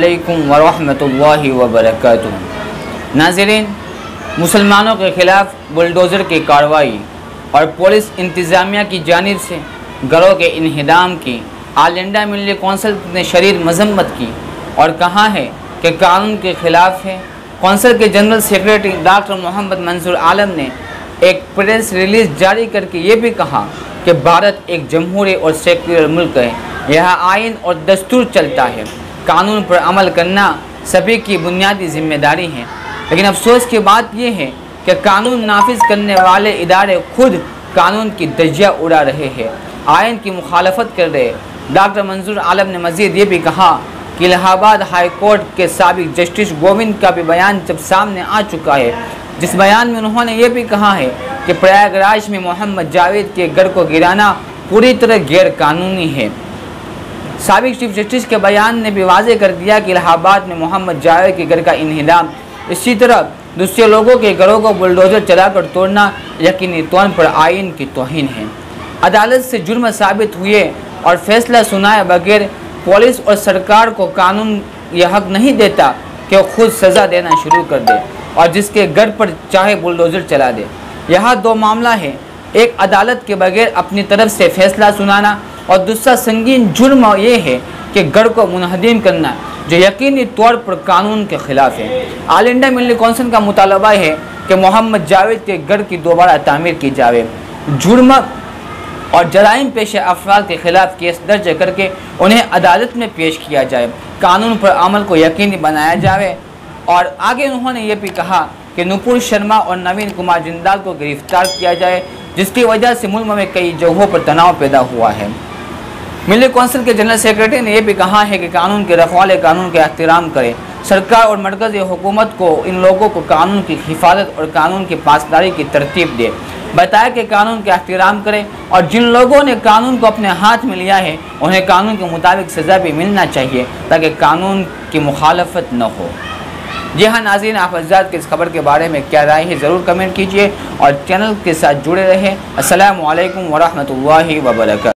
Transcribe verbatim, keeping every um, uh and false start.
अलैकुम वरहमतुल्लाहि वबरकातुहू। नाज़रीन, मुसलमानों के ख़िलाफ़ बुलडोज़र की कार्रवाई और पुलिस इंतज़ामिया की जानिब से घरों के इन्हिदाम की ऑल इंडिया मिली कौंसिल ने शदीद मज़म्मत की और कहा है कि कानून के ख़िलाफ़ है। कौंसिल के general secretary doctor Mohammad Mansoor Alam ने एक प्रेस रिलीज़ जारी करके ये भी कहा कि भारत एक जमहूरी और सेक्युलर मुल्क है, यहाँ आइन और दस्तूर चलता है, कानून पर अमल करना सभी की बुनियादी जिम्मेदारी है। लेकिन अफसोस की बात यह है कि कानून नाफिज करने वाले इदारे खुद कानून की धज्जियाँ उड़ा रहे हैं, आइन की मुखालफत कर रहे। डॉक्टर मंसूर आलम ने मज़ीद ये भी कहा कि इलाहाबाद हाई कोर्ट के साबिक जस्टिस गोविंद का भी बयान जब सामने आ चुका है, जिस बयान में उन्होंने ये भी कहा है कि प्रयागराज में मोहम्मद जावेद के घर को गिराना पूरी तरह गैर कानूनी है। साबिक चीफ जस्टिस के बयान ने भी वाज़ेह कर दिया कि इलाहाबाद में मोहम्मद जावेद के घर का इन्हिदाम, इसी तरह दूसरे लोगों के घरों को बुलडोज़र चलाकर तोड़ना यकीनी तौर पर आइन की तौहीन है। अदालत से जुर्म साबित हुए और फैसला सुनाए बगैर पुलिस और सरकार को कानून यह हक नहीं देता कि वो खुद सज़ा देना शुरू कर दे और जिसके घर पर चाहे बुलडोज़र चला दे। यहाँ दो मामला है, एक अदालत के बगैर अपनी तरफ से फैसला सुनाना और दूसरा संगीन जुर्म ये है कि घर को मुनहदम करना, जो यकीनी तौर पर कानून के ख़िलाफ़ है। ऑल इंडिया मिली कौंसिल का मुतालबा है कि मोहम्मद जावेद के घर की दोबारा तामीर की जाए, जुर्म और जराइम पेश अफराद के ख़िलाफ़ केस दर्ज करके उन्हें अदालत में पेश किया जाए, कानून पर अमल को यकीनी बनाया जाए। और आगे उन्होंने ये भी कहा कि नुपुर शर्मा और नवीन कुमार जिंदाल को गिरफ्तार किया जाए, जिसकी वजह से मुल्क में कई जगहों पर तनाव पैदा हुआ है। मिली कौंसिल के जनरल सेक्रेटरी ने यह भी कहा है कि कानून के रखवाले कानून का एहतराम करें, सरकार और मरकज़ी हुकूमत को इन लोगों को कानून की हिफाजत और कानून की पासदारी की तरतीब दे, बताया कि कानून का एहतराम करें और जिन लोगों ने कानून को अपने हाथ में लिया है उन्हें कानून के मुताबिक सज़ा भी मिलना चाहिए ताकि कानून की मुखालफत न हो। जी हाँ नाज़रीन, आप हज़रात की इस खबर के बारे में क्या राय है ज़रूर कमेंट कीजिए और चैनल के साथ जुड़े रहें। अस्सलामु अलैकुम वरहमतुल्लाहि वबरकातुहू।